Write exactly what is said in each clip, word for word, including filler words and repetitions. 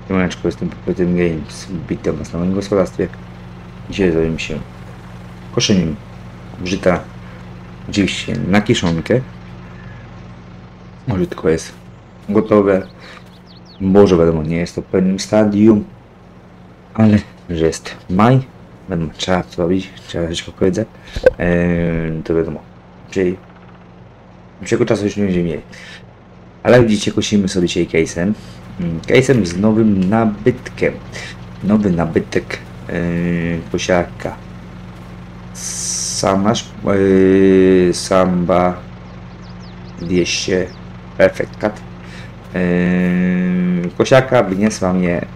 Siemaneczko, jestem Popytem Games. Witam Was na moim gospodarstwie. Dzisiaj zajmę się koszeniem żyta, oczywiście na kiszonkę. Może tylko jest gotowe. Może wiadomo, nie jest to w pewnym stadium, ale że jest maj, wiadomo, trzeba to robić, trzeba coś pokodzę. Eee, to wiadomo, czyli czego czasu już nie będziemy mieli. Ale widzicie, kosimy sobie dzisiaj case'em. Case'em z nowym nabytkiem. Nowy nabytek yy, kosiarka. Samasz yy, Samba dwieście Perfect Cut. Yy, kosiarka wyniosła mnie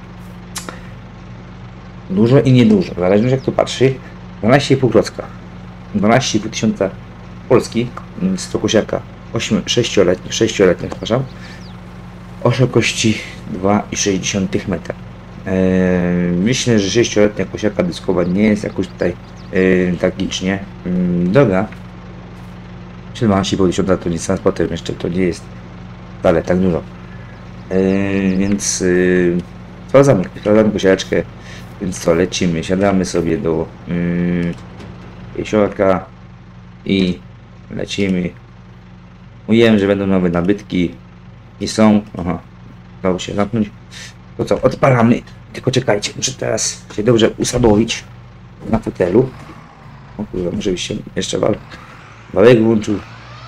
dużo i niedużo, w zależności jak to patrzy. dwanaście i pół klocka. dwanaście i pół tysiąca Polski. Jest to kosiarka sześcioletnia, sześcioletnia, przepraszam. O szerokości dwa i sześć metra. Eee, myślę, że sześcioletnia kosiarka dyskowa nie jest jakoś tutaj e, tragicznie e, droga. dwanaście i pół tysiąca to nic transportem jeszcze, to nie jest wcale tak dużo. Eee, więc e, sprawdzamy, sprawdzamy kosiareczkę, więc co, lecimy, siadamy sobie do e, jeziorka i lecimy. Mówiłem, że będą nowe nabytki. I są, aha, dało się zamknąć. To co, odpalamy. Tylko czekajcie, muszę teraz się dobrze usadowić na fotelu. O kurwa, może byś się jeszcze wal, walek włączył.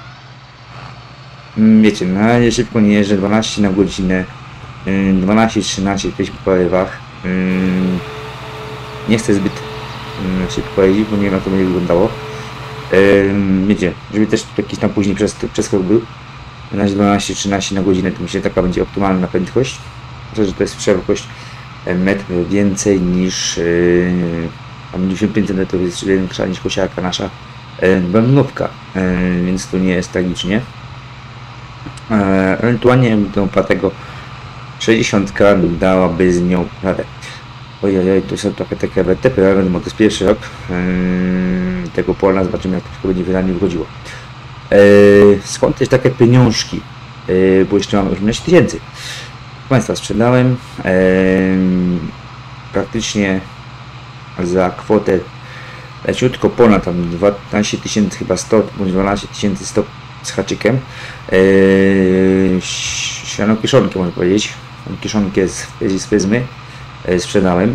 Wiecie, na razie szybko nie jeżdżę, dwanaście na godzinę, dwanaście trzynaście gdzieś po porywach. Nie chcę zbyt szybko jeździć, bo nie wiem, jak to będzie wyglądało. Wiecie, żeby też jakiś tam później przeskok był. Na dwanaście trzynaście na godzinę, to myślę, że taka będzie optymalna prędkość. Myślę, że to jest szerokość metr więcej niż yy, dziewięćdziesiąt pięć centymetrów, jest większa niż kosiarka nasza yy, bębnówka, yy, więc to nie jest tragicznie. Yy, ewentualnie tą platego sześćdziesiąt dałaby z nią radę. Ojej, to są trochę takie wertepy, ale to jest pierwszy rok yy, tego pola, zobaczymy, jak to będzie wydanie wychodziło. Eee, skąd też takie pieniążki? Eee, bo jeszcze mam osiemnaście tysięcy. Państwa sprzedałem eee, praktycznie za kwotę leciutko ponad tam dwanaście tysięcy, chyba sto, bądź dwanaście tysięcy sto z haczykiem. Eee, siano kiszonkę, można powiedzieć. Kiszonkę z, z pryzmy eee, sprzedałem.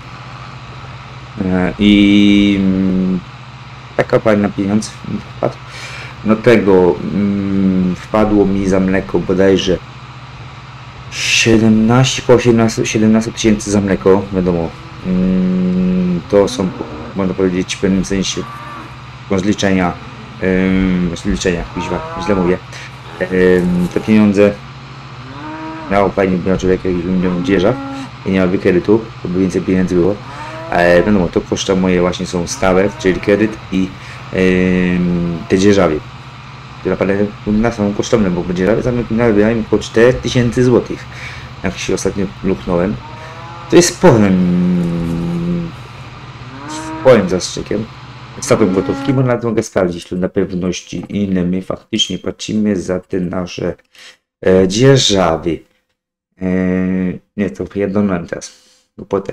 Eee, I taka fajna pieniądz wpadł. No tego mm, wpadło mi za mleko bodajże siedemnaście, po siedemnaście tysięcy za mleko, wiadomo. Mm, to są, można powiedzieć, w pewnym sensie rozliczenia, ym, rozliczenia, kuźwa, źle mówię. Ym, te pieniądze miało fajnie by na człowieka, jakby miał dzierżaw i nie miałby kredytu, to by więcej pieniędzy było. E, wiadomo, to koszta moje właśnie są stałe, czyli kredyt i yy, te dzierżawie, które naprawdę są kosztowne, bo dzierżawie zarabiają około cztery tysiące złotych, jak się ostatnio luknąłem. To jest sporym, sporym zastrzykiem. Stawem gotówki, bo nawet mogę sprawdzić tu na pewności, ile my faktycznie płacimy za te nasze e, dzierżawy. E, nie, to jedną teraz, głupotę.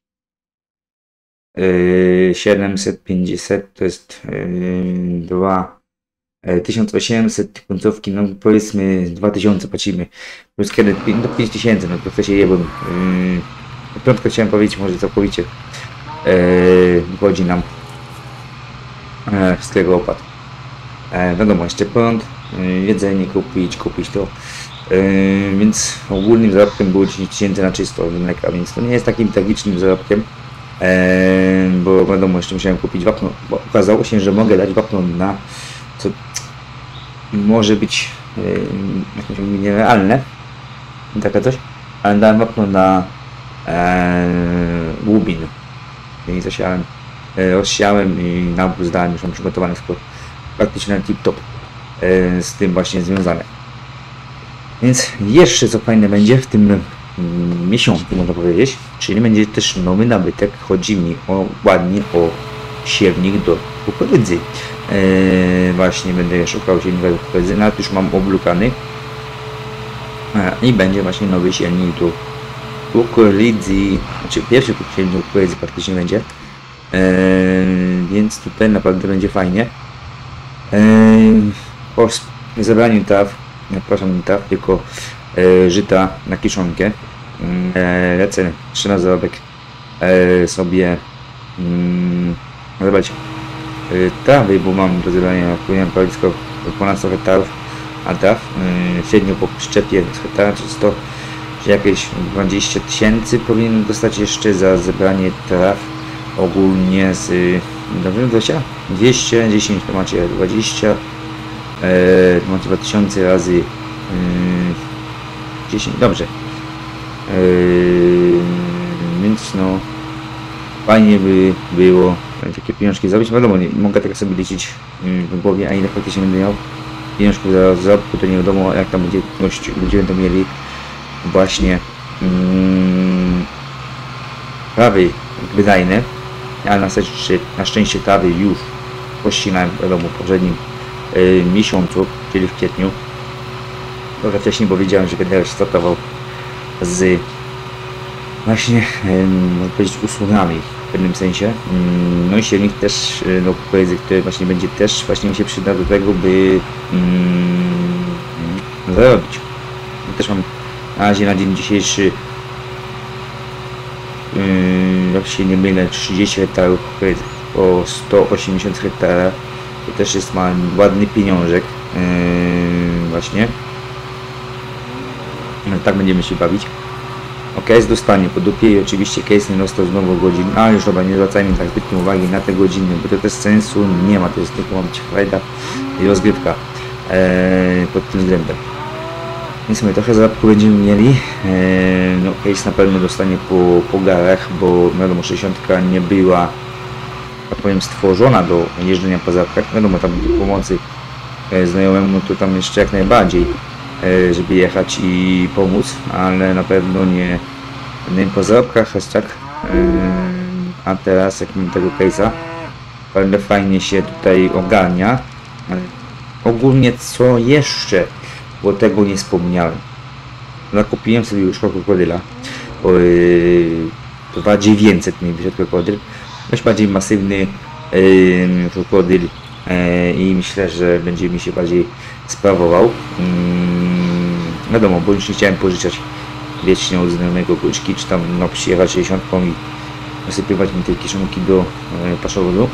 siedemset pięćdziesiąt to jest dwa tysiąc osiemset końcówki, no powiedzmy dwa tysiące płacimy, plus kiedy no pięć tysięcy, no to w się jebą. Yy, piątkę chciałem powiedzieć, może całkowicie yy, wchodzi nam yy, z tego opłat. Yy, wiadomo, jeszcze prąd, yy, jedzenie kupić, kupić to. Yy, więc ogólnym zarobkiem było dziesięć tysięcy na czysto mleka, więc to nie jest takim tragicznym zarobkiem. Eee, bo wiadomo, jeszcze musiałem kupić wapno, bo okazało się, że mogę dać wapno na co może być e, nierealne, takie coś, ale dałem wapno na e, łubin i zasiałem, e, rozsiałem i nawóz dałem, już mam przygotowany skoro praktycznie na tip-top e, z tym właśnie związane. Więc jeszcze co fajne będzie w tym miesiącu, można powiedzieć, czyli będzie też nowy nabytek. Chodzi mi o ładnie o siewnik do kukurydzy. Eee, właśnie będę szukał siewnika do kukurydzy, nawet już mam oblukany. Eee, i będzie właśnie nowy siewnik do kukurydzy, znaczy pierwszy silnik kukurydzy praktycznie będzie, e, więc tutaj naprawdę będzie fajnie. E, po zebraniu traw, przepraszam, nie traw, tylko e, żyta na kiszonkę, e, lecę trzy na zarobek e, sobie mm, zebrać e, trawy, bo mam do zebrania, powinienem powiedzieć, ponad sto hektarów, a traw e, średnio po szczepie z hektara to sto, że jakieś dwadzieścia tysięcy powinien dostać jeszcze za zebranie traw ogólnie z dobrze, dwadzieścia? dwieście dziesięć to macie dwadzieścia, e, to macie dwa tysiące razy e, dziesięć, dobrze, e, więc no fajnie by było takie pieniążki zrobić. Wiadomo, nie mogę tak sobie liczyć w głowie, a ile faktycznie będę miał pieniążków za zarobku, to nie wiadomo jak tam będzie gość, ludzie będą mieli właśnie mm, trawy wydajne, ale na szczęście, na szczęście trawy już pościnałem, wiadomo, w poprzednim y, miesiącu, czyli w kwietniu. Trochę wcześniej, bo wiedziałem, że będę startował z właśnie, y, można powiedzieć, usługami w pewnym sensie. Y, no i silnik też, y, no kukurydzy, który właśnie będzie też właśnie mi się przyda do tego, by y, y, zarobić. Ja też mam na razie na dzień dzisiejszy, yy, jak się nie mylę, trzydzieści hektarów kukurydzy, o sto osiemdziesiąt hektara, to też jest ma ładny pieniążek, yy, właśnie. No, tak będziemy się bawić. Ok, dostanie po dupie i oczywiście case nie dostał znowu godzin, a już dobra, nie zwracajmy tak zbytnio uwagi na te godziny, bo to też sensu nie ma, to jest tylko, ma być frajda i rozgrywka yy, pod tym względem. Więc my trochę zarobku będziemy mieli. Eee, no case na pewno dostanie po, po garach, bo wiadomo, sześćdziesiątka nie była, tak powiem, stworzona do jeżdżenia po zarobkach. Wiadomo, tam do pomocy e, znajomemu to tam jeszcze jak najbardziej, e, żeby jechać i pomóc, ale na pewno nie, nie po zarobkach, aż tak. E, a teraz jak mam tego case'a, naprawdę fajnie się tutaj ogarnia. E, ogólnie co jeszcze? Bo tego nie wspomniałem. Zakupiłem sobie już krokodyla. To bardziej dziewięćset mi wyszedł krokodyl. Dość bardziej masywny yy, krokodyl yy, i myślę, że będzie mi się bardziej sprawował. Yy, wiadomo, bo już nie chciałem pożyczać wiecznie od znajomego kółczki, czy tam no, przyjechać sześćdziesiątką i wysypywać mi tej kieszonki do yy, paszowodu.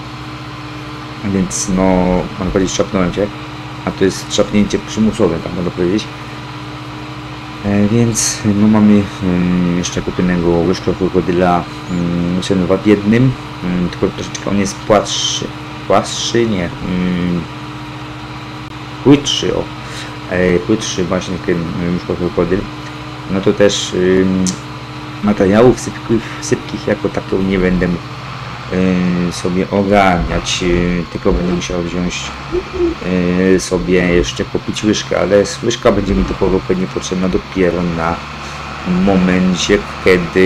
Więc no, mam powiedzieć, szapnąłem się. A to jest trzapnięcie przymusowe, tak można powiedzieć. E, więc no, mamy um, jeszcze kupionego łyżka krokodyla um, w jednym, um, tylko troszeczkę on jest płatszy, płatszy, nie, um, płytszy, o, e, płytszy właśnie ten łyżka krokodyl. No to też um, materiałów sypkich, sypkich jako taką nie będę Yy, sobie ogarniać, yy, tylko będę musiał wziąć yy, sobie jeszcze kupić łyżkę, ale łyżka będzie mi typowo pewnie potrzebna dopiero na momencie, kiedy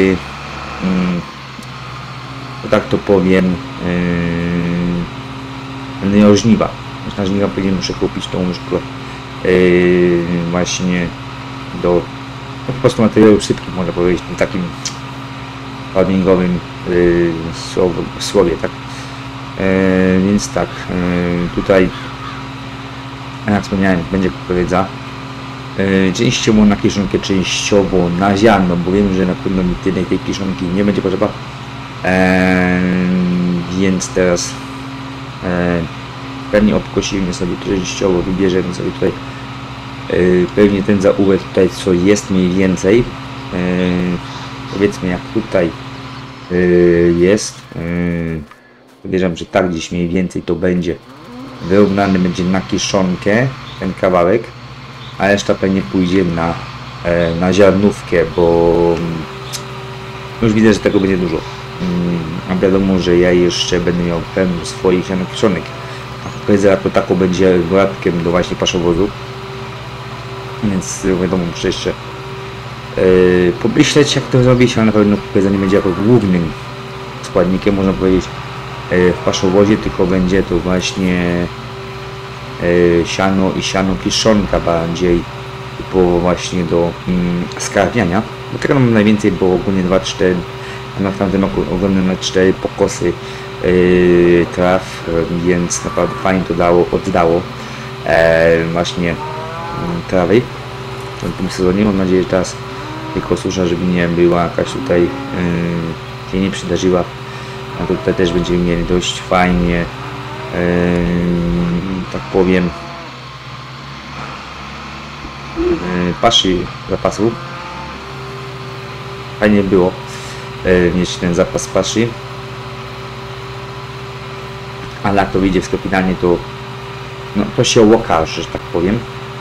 yy, tak to powiem, yy, nie o żniwa. Na żniwa pewnie muszę kupić tą łyżkę yy, właśnie do no, po prostu materiałów sypkich, można powiedzieć, takim farmingowym yy, słowie, tak. Yy, więc tak, yy, tutaj jak wspomniałem, będzie kukurydza. Yy, częściowo na kiszonkę, częściowo na ziarno, bo wiem, że na pewno mi tyle tej kiszonki nie będzie potrzeba. Yy, więc teraz yy, pewnie obkosimy sobie częściowo, wybierzemy sobie tutaj yy, pewnie ten zaułek tutaj, co jest mniej więcej. Yy, powiedzmy jak tutaj yy, jest, yy, podejrzewam, że tak gdzieś mniej więcej to będzie wyrównany będzie na kiszonkę ten kawałek, a reszta pewnie pójdzie na, yy, na ziarnówkę, bo yy, już widzę, że tego będzie dużo. Yy, a wiadomo, że ja jeszcze będę miał pełno swoich kiszonek, a kukurydza jako taką będzie dodatkiem do właśnie paszowozu, więc wiadomo, muszę jeszcze Yy, pomyśleć jak to zrobić, ale na pewno kukurydza nie będzie jako głównym składnikiem, można powiedzieć, yy, w paszowozie, tylko będzie to właśnie yy, siano i siano kiszonka bardziej typowo właśnie do yy, skarmiania. Bo tego mam najwięcej, bo ogólnie dwa cztery, a na tamtym roku ogólnie na cztery pokosy yy, traw, więc naprawdę fajnie to dało, oddało e, właśnie yy, trawy w tym sezonie. Mam nadzieję, że teraz tylko susza, żeby nie była jakaś tutaj yy, się nie przydarzyła. A to tutaj też będziemy mieli dość fajnie, yy, tak powiem, yy, paszy zapasu. Fajnie było yy, mieć ten zapas paszy. Ale jak to wyjdzie w sklepinanie, to no, to się okaże, że tak powiem.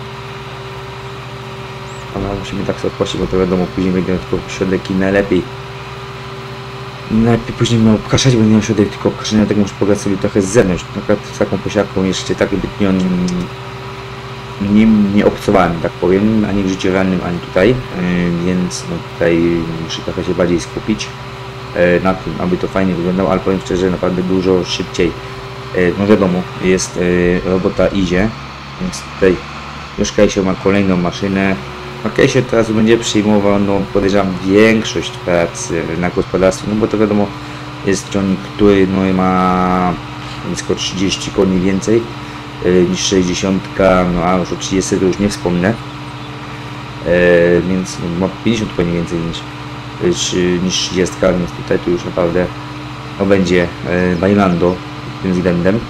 Ale musimy tak sobie odpuścić, bo to wiadomo, później będę tylko środek i najlepiej. Najlepiej później miał obkaszać, bo nie miał środek, tylko obkaszenia, tak muszę pograć sobie trochę z zewnątrz. Na przykład z taką posiadką jeszcze tak zbytnio nie, nie obcowałem, tak powiem, ani w życiu realnym, ani tutaj, yy, więc no, tutaj muszę trochę się bardziej skupić yy, na tym, aby to fajnie wyglądało, ale powiem szczerze, naprawdę dużo szybciej. Yy, no wiadomo, jest yy, robota idzie, więc tutaj już Kejsio ma kolejną maszynę. A Kejsio teraz będzie przyjmował, no podejrzewam, większość pracy na gospodarstwie, no bo to wiadomo, jest ciągnik, który no, ma blisko trzydzieści koni więcej yy, niż sześćdziesiąt, no a już o trzydzieści to już nie wspomnę, yy, więc no, ma pięćdziesiąt koni więcej niż, yy, niż trzydzieści, więc tutaj tu już naprawdę no, będzie yy, bailando tym względem,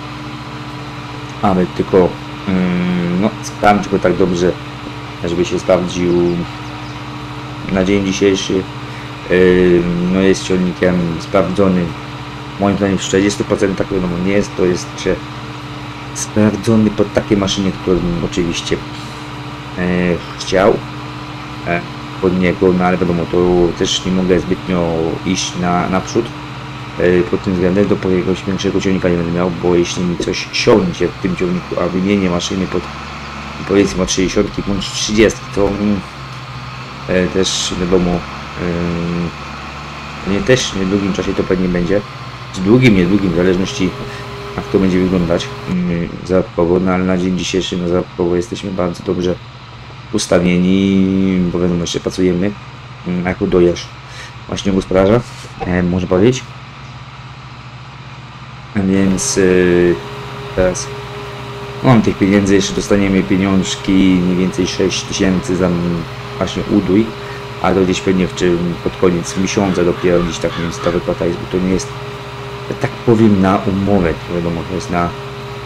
aby tylko yy, no, sprawdzić go tak dobrze, żeby się sprawdził na dzień dzisiejszy. Yy, no jest ciągnikiem sprawdzony moim zdaniem w czterdziestu procentach, no nie jest to jest jeszcze sprawdzony pod takie maszyny, które bym oczywiście yy, chciał yy, pod niego, no ale wiadomo, to też nie mogę zbytnio iść na, naprzód yy, pod tym względem, do jakiegoś większego ciągnika nie będę miał, bo jeśli mi coś siądzie w tym ciągniku, a wymienię maszyny pod powiedzmy od sześćdziesiąt bądź trzydzieści, to e, też wiadomo, e, nie też w niedługim czasie to pewnie będzie, w długim, niedługim, w zależności jak to będzie wyglądać e, zarobkowo, no ale na dzień dzisiejszy no, zarobkowo jesteśmy bardzo dobrze ustawieni, bo wiadomo, jeszcze pracujemy e, jako dojeżdż właśnie gospodarza, e, można powiedzieć, a więc e, teraz mam tych pieniędzy, jeszcze dostaniemy pieniążki, mniej więcej sześć tysięcy za właśnie udój, a to gdzieś pewnie w czym pod koniec miesiąca dopiero gdzieś tak, więc ta wypłata jest, bo to nie jest, tak powiem, na umowę, to wiadomo, to jest na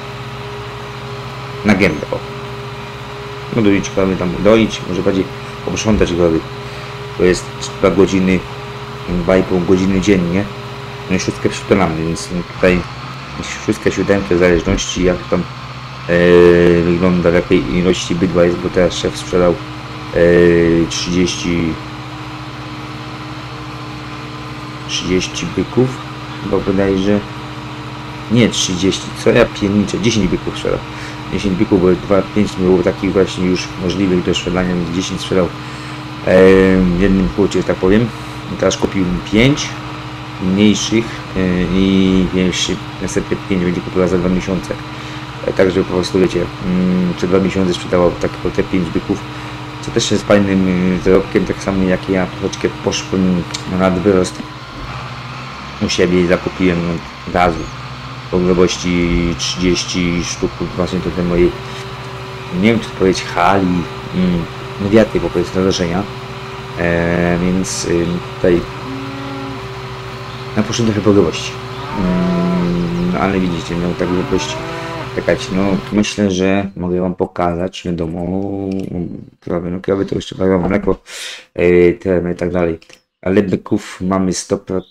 na gębę, o. No doić krowy tam, doić, może bardziej obrządzać krowy, to jest dwa godziny, dwa i pół godziny dziennie, no i szóstkę przytonamy, więc tutaj szóstkę siódemkę w zależności jak tam Yy, wygląda, w jakiej ilości bydła jest, bo teraz szef sprzedał yy, trzydzieści trzydzieści byków, bo bodajże nie trzydzieści, co ja pierniczę, dziesięć byków sprzedał, dziesięć byków, bo dwa pięć było takich właśnie już możliwych do sprzedania, więc dziesięć sprzedał yy, w jednym płocie, tak powiem. I teraz kupił pięć mniejszych yy, i następnie pięć będzie kupiła za dwa miesiące. Także po prostu wiecie, przez dwa miesiące sprzedawał tak te pięć byków, co też jest fajnym zarobkiem, tak samo jak ja troszeczkę poszłem na nadwyrost u siebie i zakupiłem gazu o grubości trzydzieści sztuk właśnie do tej mojej, nie wiem czy to powiedzieć, hali, no wiatry po prostu do zaszenia, e, więc tutaj na poszedłem trochę po grubości, no, ale widzicie, miał tak grubość. Czekać, no myślę, że mogę wam pokazać, wiadomo, krowy, no krowy to jeszcze mają mleko, yy, termy i tak dalej, ale byków mamy sto procent,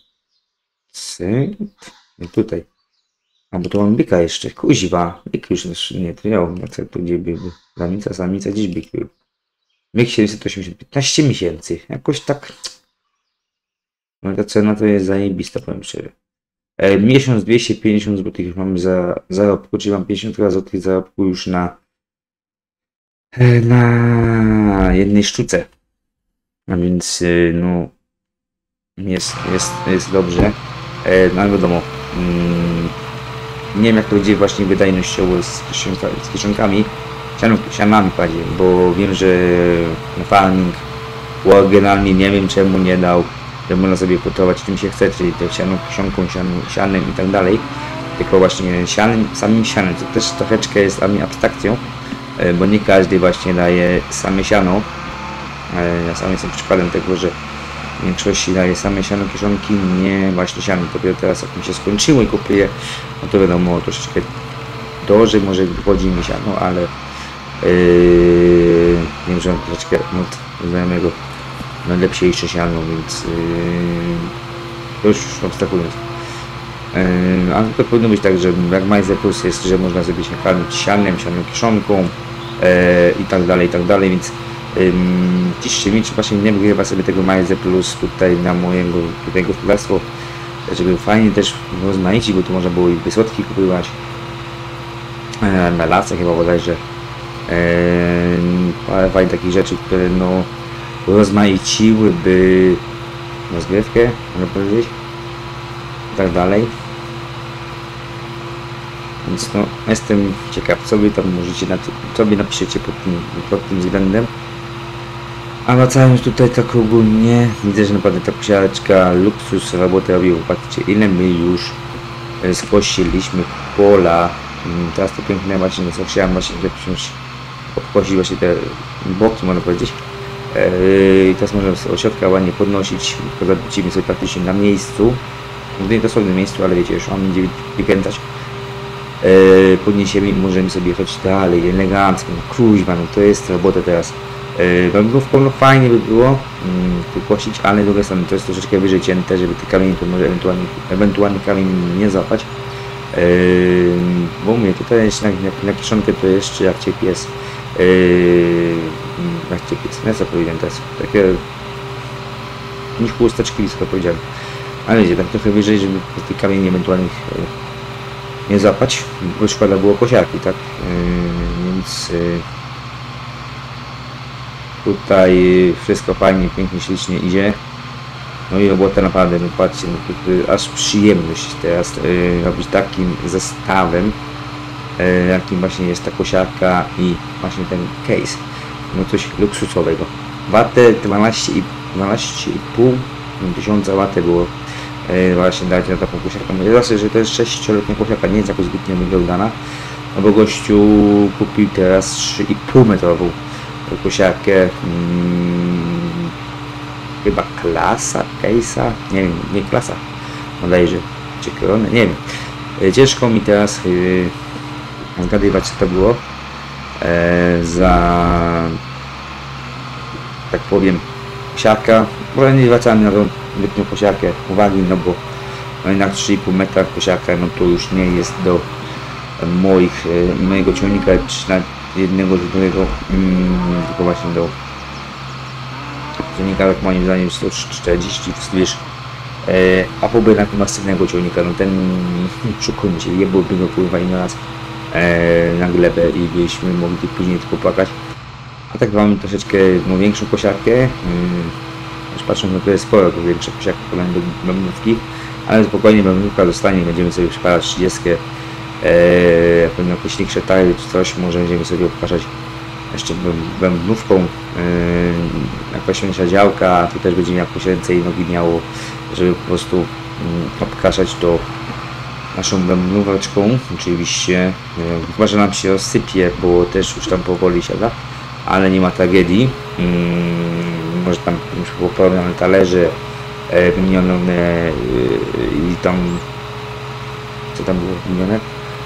no tutaj, a bo tu mam byka jeszcze, kuźwa, byk już nie, to miał, no co tu gdzie byłby, samica, samica, gdzieś byk był, byk siedemset osiemdziesiąt, piętnaście miesięcy, jakoś tak, no ta cena to jest zajebista, powiem szczerze. E, miesiąc dwieście pięćdziesiąt złotych już mamy za zarobku, czyli mam pięćdziesiąt złotych zarobku już na e, na jednej sztuce, a więc e, no jest, jest, jest dobrze, e, no ale wiadomo, mm, nie wiem jak to będzie właśnie wydajnościowo z, z kieszonkami, sianami bardziej, bo wiem, że na farming bo generalnie nie wiem czemu nie dał, że można sobie potować czym się chce, czyli tą sianą, kiszonką, sianem, sianem i tak dalej, tylko właśnie sianem, samym sianem, co też troszeczkę jest dla mnie abstrakcją, bo nie każdy właśnie daje same siano. Ja sam jestem przykładem tego, że w większości daje same siano, kieszonki, nie właśnie siano. Dopiero teraz jak mi się skończyło i kupuję, no to wiadomo, troszeczkę gorzej może wychodzi mi siano, ale yy, wiem, że mam troszeczkę od znajomego najlepsze jeszcze siano, więc yy, to już abstrahując. Yy, ale to powinno być tak, że jak Majze Plus jest, że można sobie się karmić sianem, sianą kieszonką yy, i tak dalej, i tak dalej, więc ciszcie mi, czy właśnie nie wygrywa sobie tego Majze Plus tutaj na mojego tutaj gospodarstwo, żeby fajnie też rozmaicić, bo tu można było i wysłodki kupować, e, na lasach chyba bodajże, e, parę fajnych takich rzeczy, które no rozmaiciłyby rozgrywkę, można powiedzieć, i tak dalej. Więc no, jestem ciekaw, co wy tam możecie, na co wy napiszecie pod tym, pod tym względem. A wracając tutaj tak ogólnie, widzę, że naprawdę ta posiadeczka luksus robotę robił. Patrzcie, ile my już skosiliśmy pola. Teraz to piękne właśnie, no chciałem właśnie obchodzić właśnie te boki, można powiedzieć. I teraz możemy z ośrodka ładnie podnosić, tylko zawrócimy sobie praktycznie na miejscu. Nie dosłownie na miejscu, ale wiecie, już mam gdzie wykręcać. Yy, podniesiemy i możemy sobie chodzić dalej, elegancko, no kuźwa, no to jest robota teraz. Yy, no, no fajnie by było yy, wykosić, ale z drugiej strony to jest troszeczkę wyżej cięte, żeby te kamienie to może ewentualnie, ewentualnie kamień nie złapać. Yy, bo mówię, tutaj jeszcze na, na, na kieszonkę to jeszcze jak cię pies. Yy, jak cię pies, nie co powiedziałem teraz, takie niż chusteczki blisko powiedziałem. Ale wiecie, tak trochę wyżej, żeby tych kamieni ewentualnych yy, nie zapać, bo szkoda było kosiarki, tak? Yy, więc yy, tutaj wszystko fajnie, pięknie, ślicznie idzie. No i robota naprawdę, no patrzcie, no, to, to, aż przyjemność teraz yy, robić takim zestawem, yy, jakim właśnie jest ta kosiarka i właśnie ten case. No coś luksusowego. Watę dwanaście i pół tysiąca watę było. Yy, właśnie dać na taką kosiarkę. Mówię zawsze, że to jest sześcioletnia kosiarka, nie jest jakoś zbytnio wyglądana, no bo gościu kupił teraz trzy i pół metrową kosiarkę, hmm, chyba klasa, case'a, nie wiem, nie klasa, bodajże, czy koronę, nie wiem. Yy, ciężko mi teraz yy, zgadywać, co to było yy, za, tak powiem, kosiarka, bo nie zwracamy na tą zbytnią kosiarkę uwagi, no bo no jednak trzy i pół metra kosiarka, no to już nie jest do moich, mojego ciągnika, czy na jednego, drugiego, mm, tylko właśnie do ciągnika, jak moim zdaniem sto czterdzieści wzwyż, e, a poby na masywnego ciągnika, no ten, szukujmy się, jebłby go pływa i na raz e, na glebę i byśmy mogli później tylko płakać. A tak mamy troszeczkę no, większą kosiarkę, yy, już patrząc, no to jest sporo, to większa kosiarka kolem do bębnówki, ale spokojnie bębnówka zostanie, będziemy sobie przypadać trzydziestkę, yy, jak będą jakieś większe tary czy coś, może będziemy sobie obkaszać jeszcze bębnówką, yy, jakaś większa działka, tu też będziemy jakoś ręce i nogi miało, żeby po prostu yy, obkaszać to naszą bębnóweczką, oczywiście, yy, chyba że nam się rozsypie, bo też już tam powoli siada. Ale nie ma tragedii, hmm, może tam już poprawione talerze, e, wymienione e, i tam, co tam było wymienione?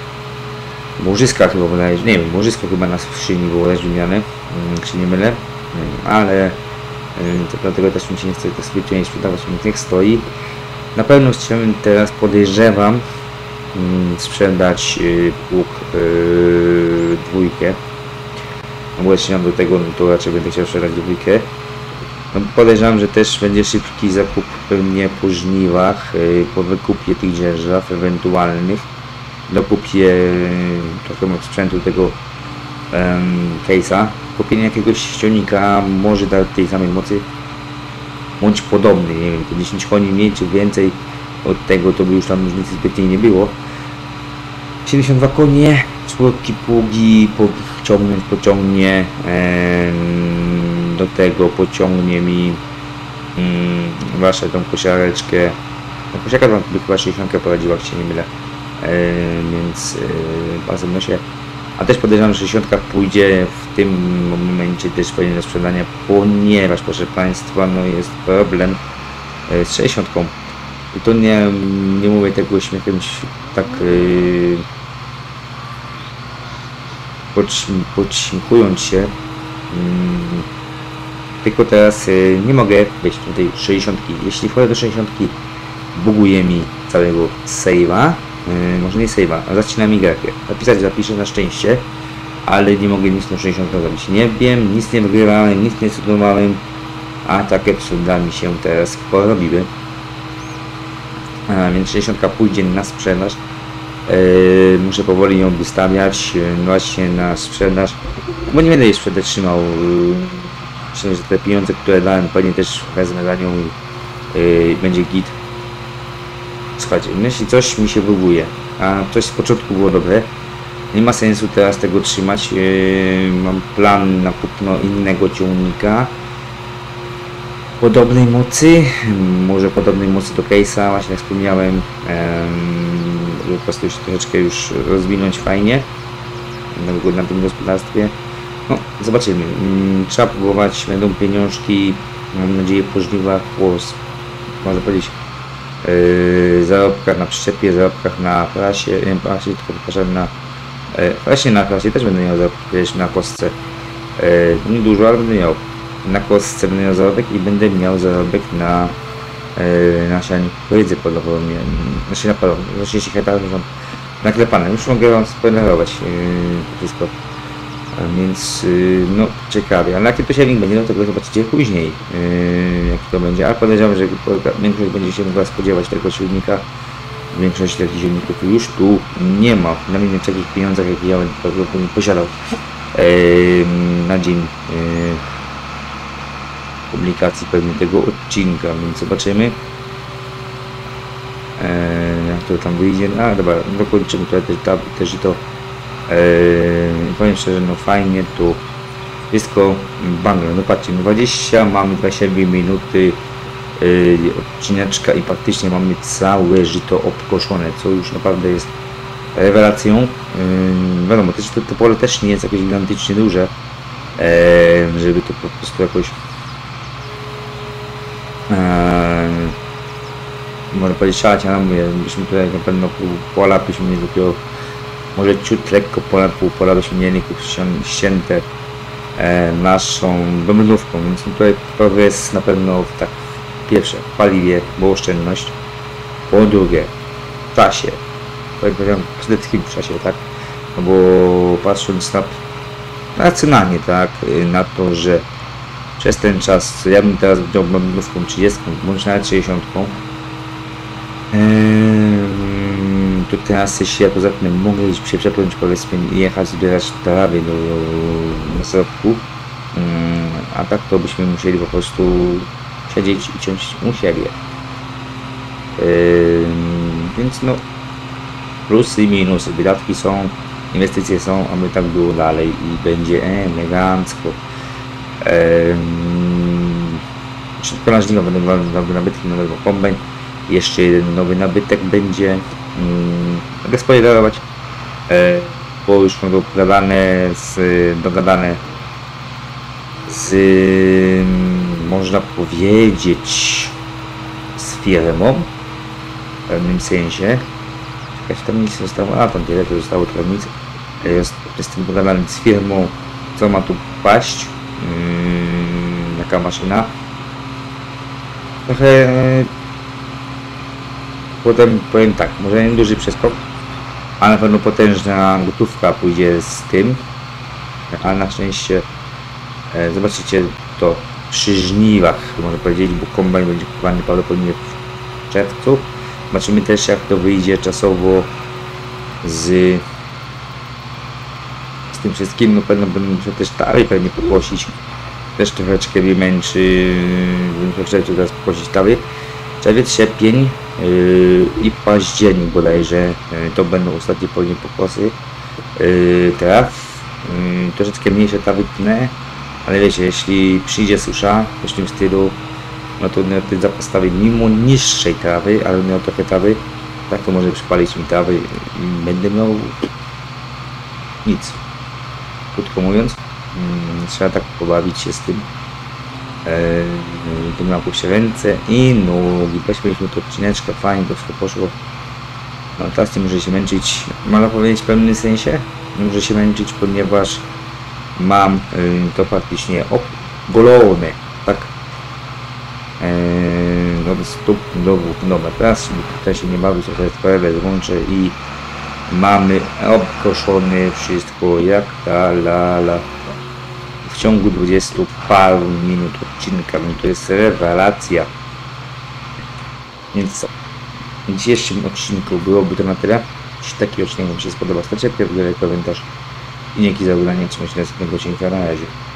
Łożyska chyba wydaje, nie wiem, łożysko chyba na skrzyni było też wymienione, jak się nie mylę, ale e, to dlatego też mi się nie chce to sobie nie sprzedawać, niech stoi. Na pewno chciałem teraz, podejrzewam, hmm, sprzedać e, pług e, dwójkę. Bo jeśli mam do tego, no to raczej będę chciał sprzedać dwójkę. No podejrzewam, że też będzie szybki zakup pewnie po żniwach, yy, po wykupie tych dzierżaw ewentualnych, dokupie yy, trochę sprzętu tego yy, case'a, kupienie jakiegoś ściągnika może da tej samej mocy, bądź podobny, nie wiem, dziesięć koni mniej czy więcej od tego, to by już tam różnicy zbytniej nie było. siedemdziesiąt dwa konie, czwórki, pługi, pociągnąć, pociągnie, do tego pociągnie mi mm, właśnie tą kosiareczkę. No, kosiarka tam by chyba sześćdziesiąt poradziła, jak się nie mylę. E, więc e, bardzo się. A też podejrzewam, że sześćdziesiąt pójdzie w tym momencie też pewnie do sprzedania, ponieważ proszę Państwa, no jest problem e, z sześćdziesiąt. I to nie, nie mówię tego śmiechem tak yy, podśmiechując się, yy, tylko teraz yy, nie mogę wejść do tej sześćdziesiąt. Jeśli wchodzę do sześćdziesiąt, buguje mi całego save'a, yy, może nie save'a, a zaczyna mi grę. Zapisać zapiszę na szczęście, ale nie mogę nic na sześćdziesiąt zrobić. Nie wiem, nic nie wygrywałem, nic nie cudowałem, a takie cuda mi się teraz porobiły. A więc sześćdziesiąt pójdzie na sprzedaż. Yy, muszę powoli ją wystawiać yy, właśnie na sprzedaż, bo nie będę jej sprzedać trzymał. Yy, myślę, że te pieniądze, które dałem, pewnie też wezmę za nią i yy, będzie git. Słuchajcie, jeśli coś mi się buguje, a coś z początku było dobre, nie ma sensu teraz tego trzymać. Yy, mam plan na kupno innego ciągnika podobnej mocy, może podobnej mocy do case'a, właśnie jak wspomniałem, żeby po prostu się troszeczkę już rozwinąć fajnie na, na tym gospodarstwie. No, zobaczymy. Trzeba próbować, będą pieniążki, mam nadzieję, po żniwach, po, można powiedzieć, yy, zarobkach na przyczepie, zarobkach na prasie, nie prasie, tylko przepraszam, na yy, właśnie na prasie też będę miał zarobki, na kostce. Yy, nie dużo, ale będę miał. Na kostce będę miał zarobek i będę miał zarobek na yy, nasień rydzy polowej, znaczy na polowej, trzydzieści hektarów są naklepane. Już mogę wam spoilerować yy, wszystko, a więc yy, no ciekawie, ale jaki to siewnik będzie, no tego zobaczycie później, yy, jaki to będzie, ale podejrzewam, że większość będzie się mogła spodziewać tego silnika. Większość takich silników już tu nie ma, na mnie w takich pieniądzach, jakie ja bym posiadał yy, na dzień yy, publikacji pewnie tego odcinka, więc zobaczymy eee, jak to tam wyjdzie. A dobra, dokończymy tutaj też, ta, też i to eee, powiem szczerze, no fajnie tu wszystko bangla, no patrzcie, no dwadzieścia, mamy dwadzieścia dwie minuty eee, odcineczka i faktycznie mamy całe żyto obkoszone, co już naprawdę jest rewelacją. Eee, wiadomo, też to, to pole też nie jest jakoś gigantycznie duże, eee, żeby to po prostu jakoś Eee, może powiedzieć szalać, ale mówię, byśmy tutaj na pewno pół pola byśmy mieli dopiero, może ciut lekko pola, pół pola byśmy mieli ścięte e, naszą domynówką, więc tutaj progres na pewno tak, pierwsze w paliwie, bo oszczędność, po drugie w czasie, tak powiem, przede wszystkim w czasie, tak, no bo patrząc na racjonalnie, tak, na to, że przez ten czas, ja bym teraz wziął domynówką trzydziestką, bądź nawet sześćdziesiątką. Eee, to teraz się poza tym mogę iść się przepiąć, powiedzmy, jechać, zbierać trawy do, do zarobku. Eee, a tak to byśmy musieli po prostu siedzieć i ciąć u siebie. Eee, więc no, plusy i minusy, wydatki są, inwestycje są, aby tak było dalej i będzie elegancko. Um, szybko na żniwo będą nowe nabytki, nowego kombajn. Jeszcze jeden nowy nabytek będzie. Um, mogę spoilerować, e, bo już mam dogadane z, dogadane z, um, można powiedzieć, z firmą w pewnym sensie. Jakaś tam nic zostało, a tam tyle to zostało trawnicy. Jest, jestem dogadany z firmą, co ma tu paść. Hmm, jaka maszyna. Trochę e, potem powiem tak, może nie duży przeskok, a na pewno potężna gotówka pójdzie z tym, ale na szczęście e, zobaczycie to przy żniwach, można powiedzieć, bo kombajn będzie kupowany prawdopodobnie w czerwcu. Zobaczymy też, jak to wyjdzie czasowo z tym wszystkim. No pewno będę musiał też tawy pewnie pokosić, też troszeczkę mnie męczy, bym chciał teraz pokosić tawy. Czerwiec, sierpień yy, i październik bodajże, yy, to będą ostatnie pewnie pokosy yy, traw. Yy, troszeczkę mniejsze tawy tnę, Ale wiecie, jeśli przyjdzie susza w tym stylu, no to ten zapas trawy mimo niższej trawy, ale miał trochę trawy, tak to może przypalić mi trawy i będę miał nic. Krótko mówiąc, hmm, trzeba tak pobawić się z tym. Eee, tu miał się ręce i nogi. Weźmieliśmy to odcineczkę, fajnie to wszystko poszło. No teraz nie muszę się męczyć, można powiedzieć w pewnym sensie. Nie muszę się męczyć, ponieważ mam y, to praktycznie ogolone, tak? Eee, no stóp do dobra, teraz tutaj się nie bawię, to jest sprawę złączę i mamy obkoszone wszystko jak ta lala. W ciągu dwudziestu paru minut odcinka, no to jest rewelacja. Więc co? W dzisiejszym odcinku byłoby to na tyle. Jeśli taki odcinek Wam się spodoba, stawcie pierwszy komentarz i dzięki za oglądanie. Trzymajcie się następnego odcinka. Na razie.